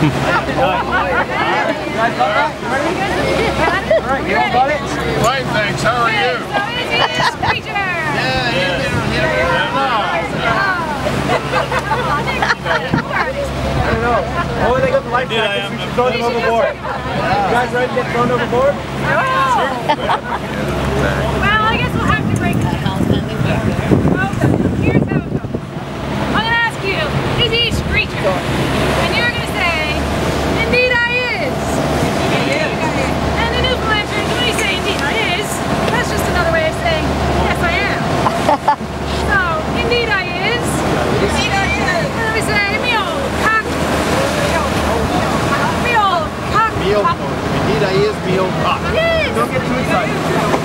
You all got it? Fine, thanks. How are you? So is this creature? Yeah, I don't know. Oh, they got the life jackets. We should throw them overboard. You guys ready to get thrown overboard? Well, I guess we'll have to break it down. Okay, here's how it goes. I'm going to ask you, is he a screecher? And you're going to say, indeed I is. And the Newfoundlanders, when you say indeed I is, that's just another way of saying, yes I am. So, indeed I is. Indeed I is. And then we say, me old cock. Me old cock. Me old cock. Indeed I is me old cock. Yes. Don't get too excited.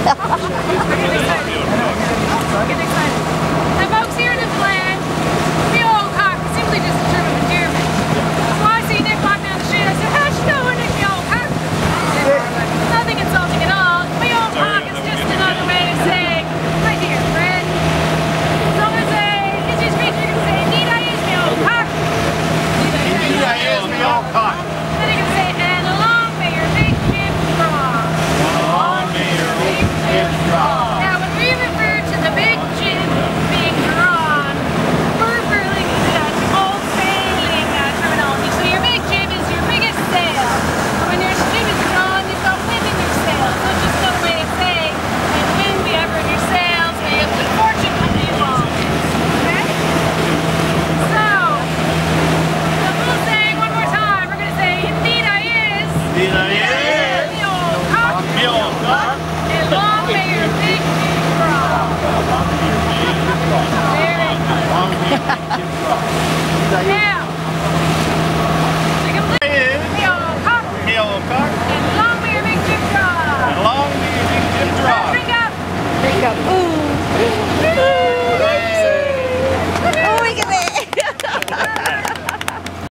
Get excited. And folks here in Newfoundland, me old cock is simply just a term of endearment. So I see Nick walk down the street, I say, how's she doing, Nick, me old cock? Nothing insulting at all. Me old cock is just another way of saying, my dear friend. So I'm going to say, it's just me, you're going to say, indeed I is me old cock. Indeed I is me old cock. Then you're going to say, and long may your big jib strong. Long may your big jib strong. Now, when we refer to the big jib being drawn, we're referring to that old sailing terminology. So your big jib is your biggest sail. So when your jib is drawn, you've got wind in your sails. So it's just another way of saying, and wind be ever in your sails, may you have good fortune come to you all. Okay? So, we'll say one more time. We're going to say, indeed I is. Indeed I is. Me old cock. Me old cock. And long may your big jib strong. Long may your big jib strong. There it is. Long may your big jib strong. Indeed I is. Now,